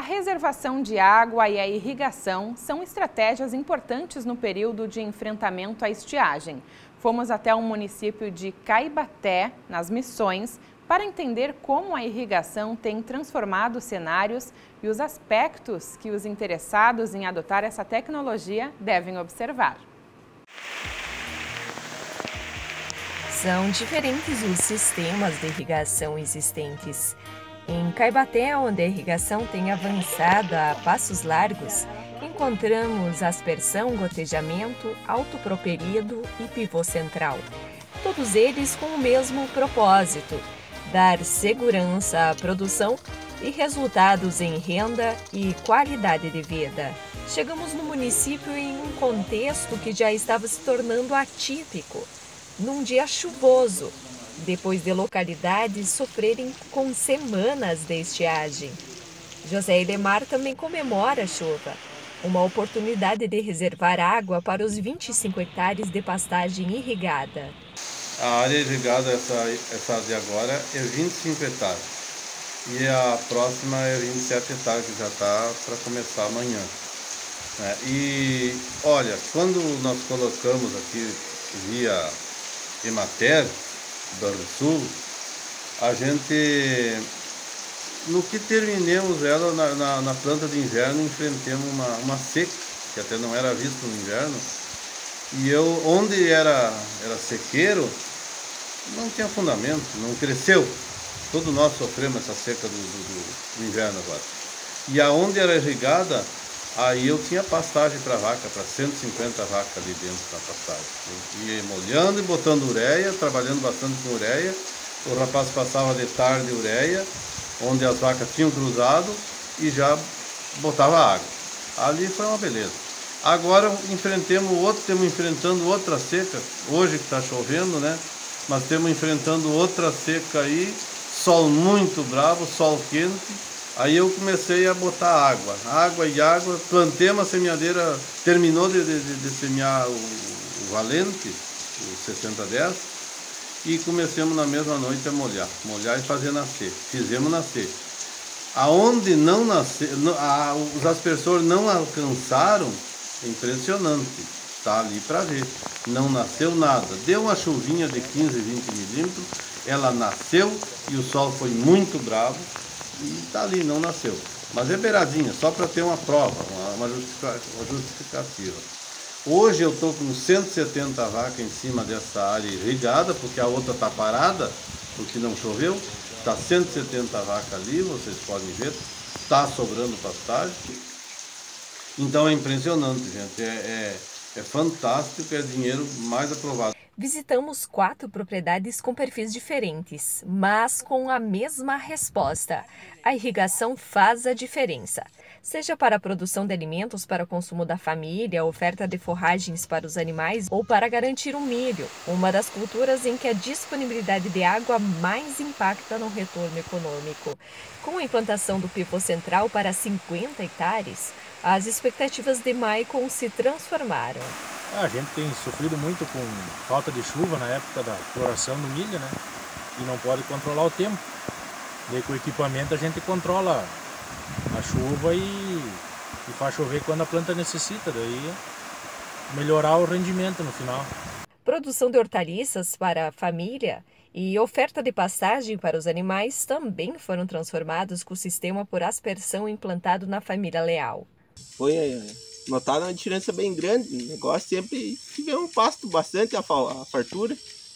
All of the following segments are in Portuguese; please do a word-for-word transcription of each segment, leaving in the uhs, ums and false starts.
reservação de água e a irrigação são estratégias importantes no período de enfrentamento à estiagem. Fomos até o município de Caibaté, nas Missões, para entender como a irrigação tem transformado cenários e os aspectos que os interessados em adotar essa tecnologia devem observar. São diferentes os sistemas de irrigação existentes. Em Caibaté, onde a irrigação tem avançado a passos largos, encontramos aspersão, gotejamento, autopropelido e pivô central. Todos eles com o mesmo propósito: dar segurança à produção e resultados em renda e qualidade de vida. Chegamos no município em um contexto que já estava se tornando atípico, num dia chuvoso, depois de localidades sofrerem com semanas de estiagem. José Edemar também comemora a chuva, uma oportunidade de reservar água para os vinte e cinco hectares de pastagem irrigada. A área irrigada, essa, essa de agora, é vinte e cinco hectares. E a próxima é vinte e sete hectares, que já está para começar amanhã. É, e, olha, quando nós colocamos aqui via Emater, do Sul, a gente, no que terminemos ela na, na, na planta de inverno, enfrentamos uma, uma seca, que até não era visto no inverno. E eu, onde era, era sequeiro, não tinha fundamento, não cresceu. Todos nós sofremos essa seca do, do, do inverno agora. E aonde era irrigada, aí eu tinha pastagem para vaca, para cento e cinquenta vacas ali dentro da pastagem. Eu ia molhando e botando ureia, trabalhando bastante com ureia. O rapaz passava de tarde ureia, onde as vacas tinham cruzado, e já botava água. Ali foi uma beleza. Agora enfrentemos outro, estamos enfrentando outra seca, hoje que está chovendo, né? Mas estamos enfrentando outra seca aí, sol muito bravo, sol quente. Aí eu comecei a botar água, água e água, plantei uma semeadeira, terminou de, de, de semear o, o valente, o sessenta dez, e começamos na mesma noite a molhar, molhar e fazer nascer. Fizemos nascer. Aonde não nasceu, a, os aspersores não alcançaram, é impressionante, está ali para ver. Não nasceu nada, deu uma chuvinha de quinze, vinte milímetros, ela nasceu e o sol foi muito bravo e está ali, não nasceu. Mas é beiradinha, só para ter uma prova, uma, uma justificativa. Hoje eu estou com cento e setenta vacas em cima dessa área irrigada, porque a outra está parada, porque não choveu. Está cento e setenta vacas ali, vocês podem ver, está sobrando pastagem. Então é impressionante, gente, é, é, é fantástico, é dinheiro mais aprovado. Visitamos quatro propriedades com perfis diferentes, mas com a mesma resposta: a irrigação faz a diferença. Seja para a produção de alimentos para o consumo da família, oferta de forragens para os animais ou para garantir o milho, uma das culturas em que a disponibilidade de água mais impacta no retorno econômico. Com a implantação do pivô central para cinquenta hectares, as expectativas de Maicon se transformaram. A gente tem sofrido muito com falta de chuva na época da floração do milho, né? E não pode controlar o tempo. E com o equipamento a gente controla a chuva e, e faz chover quando a planta necessita, daí melhorar o rendimento no final. Produção de hortaliças para a família e oferta de pastagem para os animais também foram transformados com o sistema por aspersão implantado na família Leal. Foi notada uma diferença bem grande. O negócio sempre tiver um pasto bastante a fartura,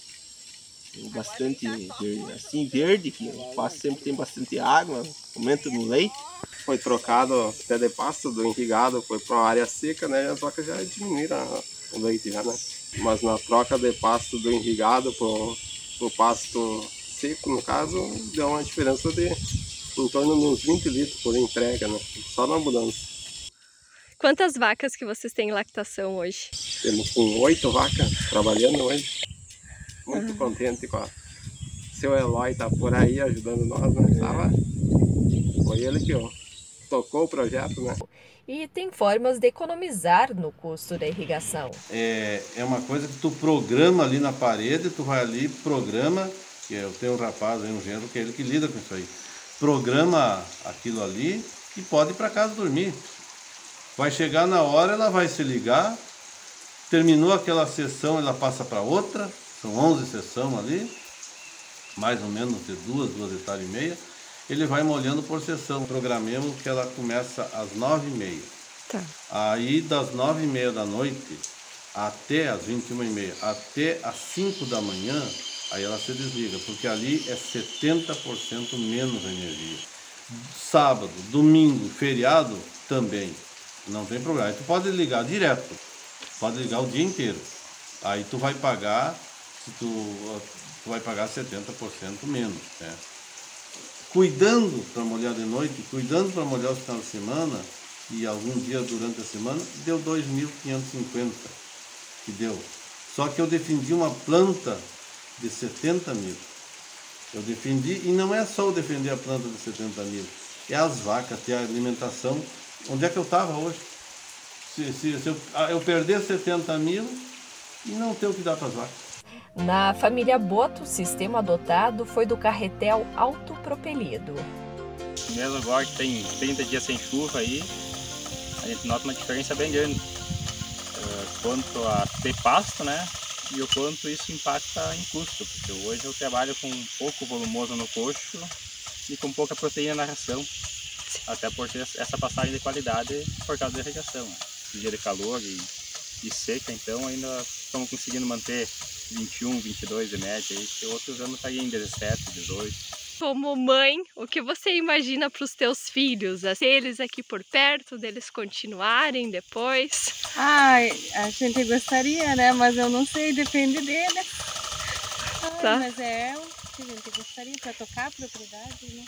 bastante assim verde, que o pasto sempre tem bastante água, aumenta no leite. Foi trocado até de pasto do irrigado, foi para uma área seca, né? As vacas já diminuíram o leite já, né? Mas na troca de pasto do irrigado para o pasto seco, no caso, deu uma diferença de em torno de uns vinte litros por entrega, né? Só na mudança. Quantas vacas que vocês têm em lactação hoje? Temos com oito vacas trabalhando hoje. Muito ah. contente com a... Seu Eloy tá por aí ajudando nós, né? Tava... Foi ele que ó, tocou o projeto, né? E tem formas de economizar no custo da irrigação. É, é uma coisa que tu programa ali na parede, tu vai ali, programa, que eu tenho um rapaz aí, um engenheiro, que é ele que lida com isso aí. Programa aquilo ali e pode ir para casa dormir. Vai chegar na hora, ela vai se ligar, terminou aquela sessão, ela passa para outra, são onze sessões ali, mais ou menos de duas, duas hectares e meia, ele vai molhando por sessão. Programemos que ela começa às nove e meia. Tá. Aí das nove e meia da noite até às vinte e uma e meia, até às cinco da manhã, aí ela se desliga, porque ali é setenta por cento menos energia. Sábado, domingo, feriado também, não tem problema. Aí tu pode ligar direto, pode ligar o dia inteiro. Aí tu vai pagar, se tu, tu vai pagar setenta por cento menos, né? Cuidando para molhar de noite, cuidando para molhar os final de semana e algum dia durante a semana, deu dois mil quinhentos e cinquenta. Que deu. Só que eu defendi uma planta de setenta mil. Eu defendi, e não é só eu defender a planta de setenta mil, é as vacas, ter a alimentação. Onde é que eu estava hoje? Se, se, se eu, eu perder setenta mil e não ter o que dar para as vacas. Na família Boto, o sistema adotado foi do carretel autopropelido. Mesmo agora que tem trinta dias sem chuva aí, a gente nota uma diferença bem grande. Quanto a ter pasto, né, e o quanto isso impacta em custo, porque hoje eu trabalho com pouco volumoso no coxo e com pouca proteína na ração, até por ter essa passagem de qualidade por causa da irrigação. Né? Dia de calor e, e seca, então ainda estamos conseguindo manter vinte e um, vinte e dois de média, aí, que outros anos estaria em dezessete, dezoito. Como mãe, o que você imagina para os teus filhos? Ter eles aqui por perto, deles continuarem depois? Ai, a gente gostaria, né? Mas eu não sei, depende deles. Ai, tá. Mas é o que a gente gostaria para tocar a propriedade, né?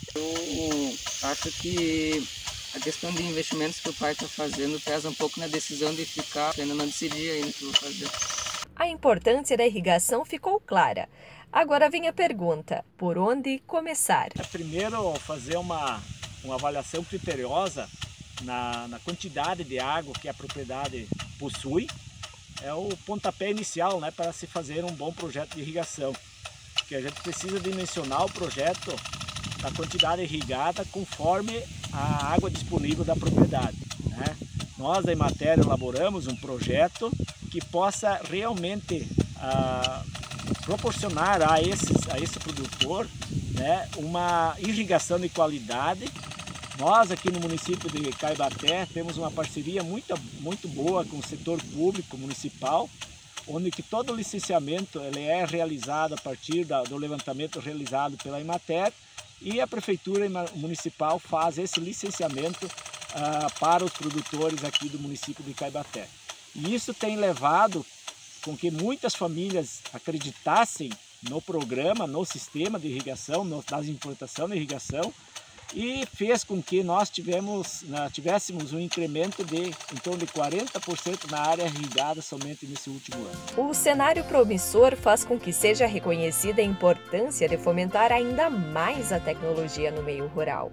Eu acho que a questão de investimentos que o pai está fazendo pesa um pouco na decisão de ficar. Eu ainda não decidi ainda o que vou fazer. A importância da irrigação ficou clara. Agora vem a pergunta, por onde começar? É primeiro fazer uma, uma avaliação criteriosa na, na quantidade de água que a propriedade possui. É o pontapé inicial, né, para se fazer um bom projeto de irrigação. Porque a gente precisa dimensionar o projeto da quantidade irrigada conforme a água disponível da propriedade. Né? Nós da Emater elaboramos um projeto que possa realmente ah, proporcionar a, esses, a esse produtor, né, uma irrigação de qualidade. Nós aqui no município de Caibaté temos uma parceria muito, muito boa com o setor público municipal, onde que todo o licenciamento ele é realizado a partir da, do levantamento realizado pela Emater, e a Prefeitura Municipal faz esse licenciamento ah, para os produtores aqui do município de Caibaté. E isso tem levado com que muitas famílias acreditassem no programa, no sistema de irrigação, no, nas importações de irrigação, e fez com que nós tivemos, né, tivéssemos um incremento de em torno de quarenta por cento na área irrigada somente nesse último ano. O cenário promissor faz com que seja reconhecida a importância de fomentar ainda mais a tecnologia no meio rural.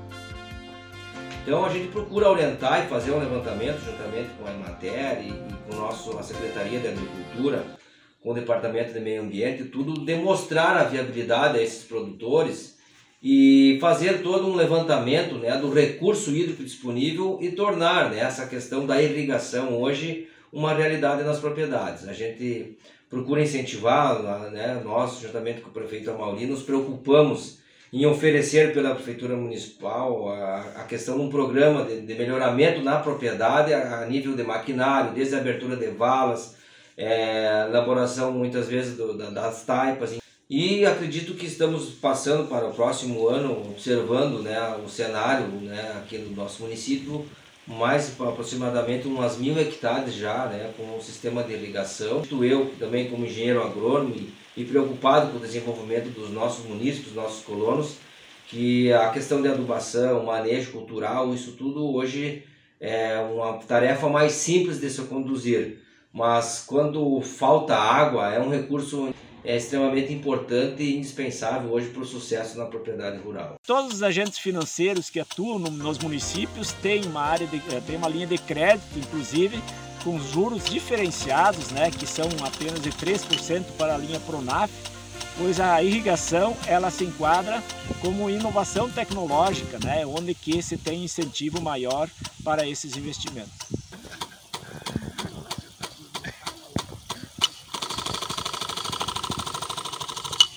Então a gente procura orientar e fazer um levantamento juntamente com a Emater e, e com nosso, a Secretaria de Agricultura, com o Departamento de Meio Ambiente, tudo demonstrar a viabilidade a esses produtores e fazer todo um levantamento, né, do recurso hídrico disponível e tornar, né, essa questão da irrigação hoje uma realidade nas propriedades. A gente procura incentivar, né, nós, juntamente com o prefeito Amauri, nos preocupamos em oferecer pela Prefeitura Municipal a, a questão de um programa de, de melhoramento na propriedade a, a nível de maquinário, desde a abertura de valas, é, elaboração muitas vezes do, da, das taipas. E acredito que estamos passando para o próximo ano, observando, né, o cenário, né, aqui no nosso município, mais aproximadamente umas mil hectares já, né, com o sistema de irrigação. Eu também como engenheiro agrônomo e, e preocupado com o desenvolvimento dos nossos munícipes, dos nossos colonos, que a questão de adubação, manejo cultural, isso tudo hoje é uma tarefa mais simples de se conduzir. Mas quando falta água, é um recurso é extremamente importante e indispensável hoje para o sucesso na propriedade rural. Todos os agentes financeiros que atuam no, nos municípios têm uma área de, têm uma linha de crédito, inclusive com juros diferenciados, né, que são apenas de três por cento para a linha Pronaf, pois a irrigação ela se enquadra como inovação tecnológica, né, onde que se tem incentivo maior para esses investimentos.